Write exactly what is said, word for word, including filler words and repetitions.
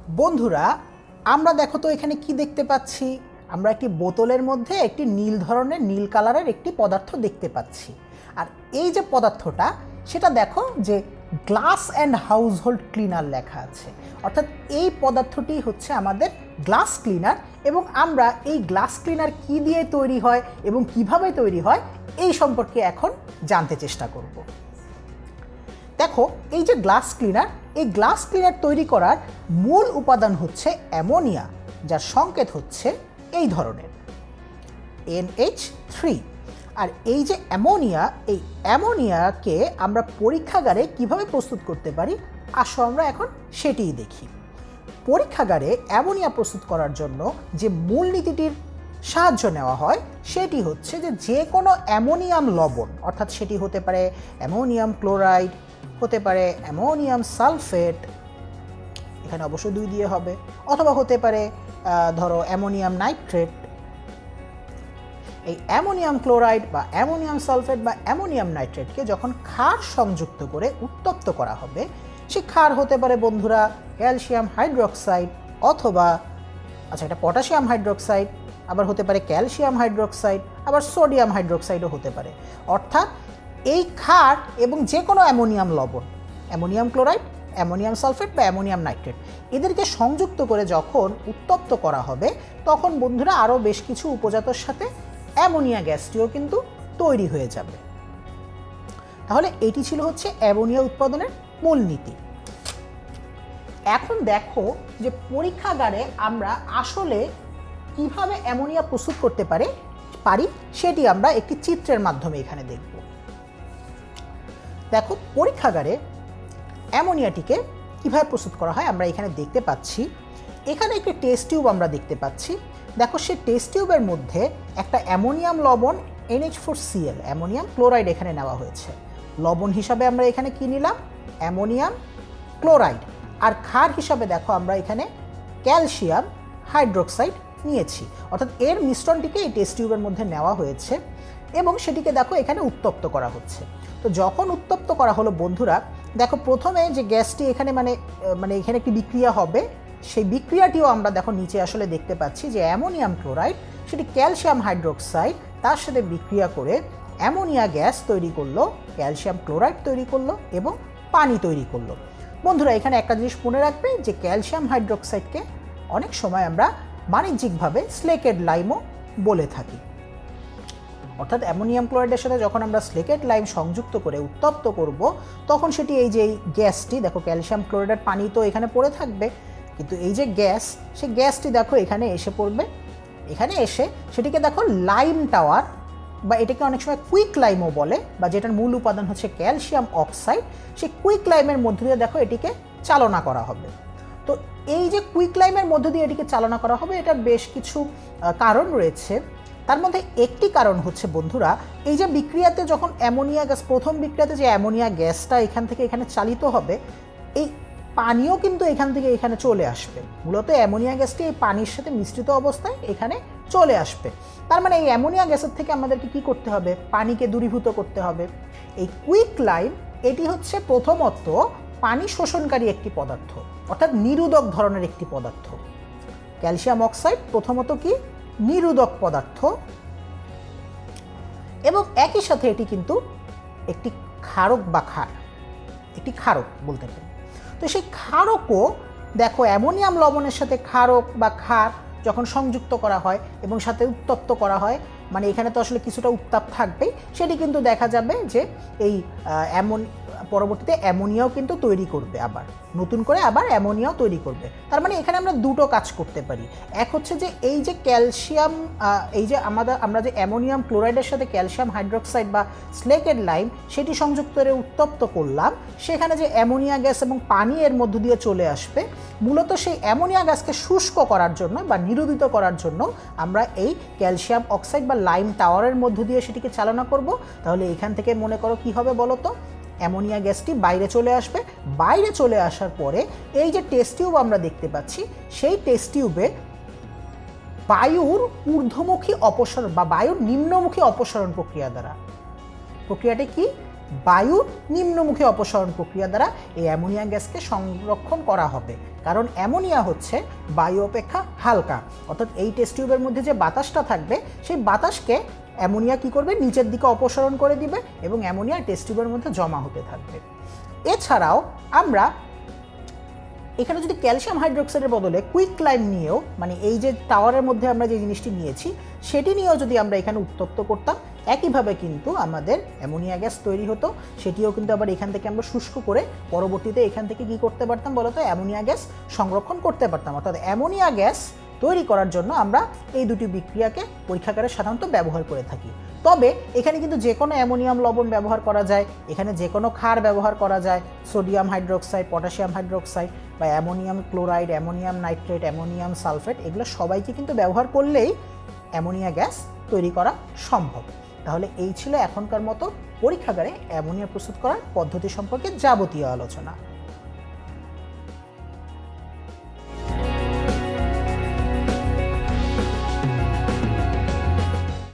বন্ধুরা আমরা দেখো তো এখানে কি দেখতে পাচ্ছি, আমরা একটি বোতলের মধ্যে একটি নীল ধরনের নীল কালারের একটি পদার্থ দেখতে পাচ্ছি। আর এই যে পদার্থটা সেটা দেখো যে গ্লাস অ্যান্ড হাউসহোল্ড ক্লিনার লেখা আছে, অর্থাৎ এই পদার্থটি হচ্ছে আমাদের গ্লাস ক্লিনার। এবং আমরা এই গ্লাস ক্লিনার কি দিয়ে তৈরি হয় এবং কিভাবে তৈরি হয় এই সম্পর্কে এখন জানতে চেষ্টা করব। দেখো এই যে গ্লাস ক্লিনার, এই গ্লাস ক্লিনার তৈরি করার মূল উপাদান হচ্ছে অ্যামোনিয়া, যার সংকেত হচ্ছে এই ধরনের এন এইচ থ্রি। আর এই যে অ্যামোনিয়া, এই অ্যামোনিয়াকে আমরা পরীক্ষাগারে কিভাবে প্রস্তুত করতে পারি আসো আমরা এখন সেটিই দেখি। পরীক্ষাগারে অ্যামোনিয়া প্রস্তুত করার জন্য যে মূলনীতিটির সাহায্য নেওয়া হয় সেটি হচ্ছে যে যে কোনো অ্যামোনিয়াম লবণ, অর্থাৎ সেটি হতে পারে অ্যামোনিয়াম ক্লোরাইড, হতে পারে অ্যামোনিয়াম সালফেট, এখানে অবশ্যই দুই দিয়ে হবে, অথবা হতে পারে ধরো অ্যামোনিয়াম নাইট্রেট। এই অ্যামোনিয়াম ক্লোরাইড বা অ্যামোনিয়াম সালফেট বা অ্যামোনিয়াম নাইট্রেটকে যখন ক্ষার সংযুক্ত করে উত্তপ্ত করা হবে, সে ক্ষার হতে পারে বন্ধুরা ক্যালসিয়াম হাইড্রোক্সাইড, অথবা আচ্ছা এটা পটাশিয়াম হাইড্রোক্সাইড, আবার হতে পারে ক্যালসিয়াম হাইড্রোক্সাইড, আবার সোডিয়াম হাইড্রোক্সাইডও হতে পারে। অর্থাৎ এই ক্ষার এবং যে কোনো অ্যামোনিয়াম লবণ, অ্যামোনিয়াম ক্লোরাইড, অ্যামোনিয়াম সালফেট বা অ্যামোনিয়াম নাইট্রেট, এদেরকে সংযুক্ত করে যখন উত্তপ্ত করা হবে তখন বন্ধুরা আরও বেশ কিছু উপজাতর সাথে অ্যামোনিয়া গ্যাসটিও কিন্তু তৈরি হয়ে যাবে। তাহলে এটি ছিল হচ্ছে অ্যামোনিয়া উৎপাদনের মূলনীতি। এখন দেখো যে পরীক্ষাগারে আমরা আসলে কিভাবে অ্যামোনিয়া প্রস্তুত করতে পারে পারি সেটি আমরা একটি চিত্রের মাধ্যমে এখানে দেখব। দেখো পরীক্ষাগারে অ্যামোনিয়াটিকে কিভাবে প্রস্তুত করা হয় আমরা এখানে দেখতে পাচ্ছি। এখানে একটি টেস্ট টিউব আমরা দেখতে পাচ্ছি। দেখো সেই টেস্ট টিউবের মধ্যে একটা অ্যামোনিয়াম লবণ N H four C L, ammonium chloride এখানে নেওয়া হয়েছে। লবণ হিসাবে আমরা এখানে কি নিলাম? Ammonium chloride. আর ক্ষার হিসাবে দেখো আমরা এখানে ক্যালসিয়াম হাইড্রোক্সাইড নিয়েছি, অর্থাৎ এর মিশ্রণটিকে এই টেস্ট টিউবের মধ্যে নেওয়া হয়েছে এবং সেটিকে দেখো এখানে উত্তপ্ত করা হচ্ছে। তো যখন উত্তপ্ত করা হলো বন্ধুরা, দেখো প্রথমে যে গ্যাসটি এখানে মানে মানে এখানে একটি বিক্রিয়া হবে, সেই বিক্রিয়াটিও আমরা দেখো নিচে আসলে দেখতে পাচ্ছি যে অ্যামোনিয়াম ক্লোরাইড সেটি ক্যালসিয়াম হাইড্রোক্সাইড তার সাথে বিক্রিয়া করে অ্যামোনিয়া গ্যাস তৈরি করলো, ক্যালসিয়াম ক্লোরাইড তৈরি করলো এবং পানি তৈরি করলো। বন্ধুরা এখানে একটা জিনিস মনে রাখবে যে ক্যালসিয়াম হাইড্রোক্সাইডকে অনেক সময় আমরা বাণিজ্যিকভাবে স্লেকেড লাইমও বলে থাকি। অর্থাৎ অ্যামোনিয়াম ক্লোরাইডের সাথে যখন আমরা স্লেকেড লাইম সংযুক্ত করে উত্তপ্ত করব তখন সেটি এই যে এই গ্যাসটি দেখো ক্যালসিয়াম ক্লোরাইডের পানি তো এখানে পড়ে থাকবে, কিন্তু এই যে গ্যাস সেই গ্যাসটি দেখো এখানে এসে পড়বে। এখানে এসে সেটিকে দেখো লাইম টাওয়ার বা এটাকে অনেক সময় কুইক লাইমও বলে, বা যেটার মূল উপাদান হচ্ছে ক্যালসিয়াম অক্সাইড, সেই কুইক লাইমের মধ্য দিয়ে দেখো এটিকে চালনা করা হবে। তো এই যে কুইক লাইমের মধ্য দিয়ে এটিকে চালনা করা হবে এটার বেশ কিছু কারণ রয়েছে। তার মধ্যে একটি কারণ হচ্ছে বন্ধুরা এই যে বিক্রিয়াতে যখন অ্যামোনিয়া গ্যাস প্রথম বিক্রিয়াতে যে অ্যামোনিয়া গ্যাসটা এখান থেকে এখানে চালিত হবে, এই পানিও কিন্তু এখান থেকে এখানে চলে আসবে। মূলত অ্যামোনিয়া গ্যাসটি এই পানির সাথে মিশ্রিত অবস্থায় এখানে চলে আসবে। তার মানে এই অ্যামোনিয়া গ্যাসের থেকে আমাদেরকে কি করতে হবে? পানিকে দূরীভূত করতে হবে। এই কুইক লাইম এটি হচ্ছে প্রথমত পানি শোষণকারী একটি পদার্থ, অর্থাৎ নিরোধক ধরনের একটি পদার্থ। ক্যালসিয়াম অক্সাইড প্রথমত কি নিরোধক পদার্থ, এবং একই সাথে এটি কিন্তু একটি ক্ষারক বা ক্ষার, একটি ক্ষারক বলতে পারি। তো সেই ক্ষারকও দেখো অ্যামোনিয়াম লবণের সাথে ক্ষারক বা ক্ষার যখন সংযুক্ত করা হয় এবং সাথে উত্তপ্ত করা হয়, মানে এখানে তো আসলে কিছুটা উত্তাপ থাকবেই, সেটি কিন্তু দেখা যাবে যে এই অ্যামোন পরবর্তীতে অ্যামোনিয়াও কিন্তু তৈরি করবে, আবার নতুন করে আবার অ্যামোনিয়াও তৈরি করবে। তার মানে এখানে আমরা দুটো কাজ করতে পারি। এক হচ্ছে যে এই যে ক্যালসিয়াম এই যে আমাদের আমরা যে অ্যামোনিয়াম ক্লোরাইডের সাথে ক্যালসিয়াম হাইড্রোক্সাইড বা স্লেকেড লাইম সেটি সংযুক্ত করে উত্তপ্ত করলাম, সেখানে যে অ্যামোনিয়া গ্যাস এবং পানি এর মধ্য দিয়ে চলে আসবে, মূলত সেই অ্যামোনিয়া গ্যাসকে শুষ্ক করার জন্য বা নিরোধিত করার জন্য আমরা এই ক্যালসিয়াম অক্সাইড বা লাইম টাওয়ারের মধ্য দিয়ে সেটিকে চালনা করব। তাহলে এখান থেকে মনে করো কি হবে বলো তো? অ্যামোনিয়া গ্যাসটি বাইরে চলে আসবে। বাইরে চলে আসার পরে এই যে টেস্ট টিউব আমরা দেখতে পাচ্ছি, সেই টেস্ট টিউবে বায়ুর ঊর্ধ্বমুখী অপসারণ বা বায়ুর নিম্নমুখী অপসারণ প্রক্রিয়া দ্বারা, প্রক্রিয়াটি কি বায়ুর নিম্নমুখী অপসারণ প্রক্রিয়া দ্বারা এই অ্যামোনিয়া গ্যাসকে সংরক্ষণ করা হবে, কারণ অ্যামোনিয়া হচ্ছে বায়ু অপেক্ষা হালকা। অর্থাৎ এই টেস্ট টিউবের মধ্যে যে বাতাসটা থাকবে সেই বাতাসকে অ্যামোনিয়া কি করবে, নিচের দিকে অপসারণ করে দিবে এবং অ্যামোনিয়া টেস্ট টিউবের মধ্যে জমা হতে থাকবে। এছাড়াও আমরা এখানে যদি ক্যালসিয়াম হাইড্রোক্সাইডের বদলে কুইকলাইম নিয়েও, মানে এই যে টাওয়ারের মধ্যে আমরা যে জিনিসটি নিয়েছি সেটি নিয়েও যদি আমরা এখানে উত্তপ্ত করতাম, একইভাবে কিন্তু আমাদের অ্যামোনিয়া গ্যাস তৈরি হতো। সেটিও কিন্তু আবার এখান থেকে আমরা শুষ্ক করে পরবর্তীতে এখান থেকে কি করতে পারতাম বলতো, অ্যামোনিয়া গ্যাস সংরক্ষণ করতে পারতাম। অর্থাৎ অ্যামোনিয়া গ্যাস তৈরি করার জন্য আমরা এই দুটি বিক্রিয়াকে পরীক্ষাগারে সাধারণত ব্যবহার করে থাকি। তবে এখানে কিন্তু যে কোনো অ্যামোনিয়াম লবণ ব্যবহার করা যায়, এখানে যে কোনো ক্ষার ব্যবহার করা যায়, সোডিয়াম হাইড্রোক্সাইড, পটাশিয়াম হাইড্রোক্সাইড বা ammonium chloride, ammonium nitrate, ammonium sulphate, এগুলো সবাইকে কিন্তু ব্যবহার করলেই অ্যামোনিয়া গ্যাস তৈরি করা সম্ভব। তাহলে এই ছিল এখনকার মতো পরীক্ষাগারে অ্যামোনিয়া প্রস্তুত করার পদ্ধতি সম্পর্কে যাবতীয় আলোচনা।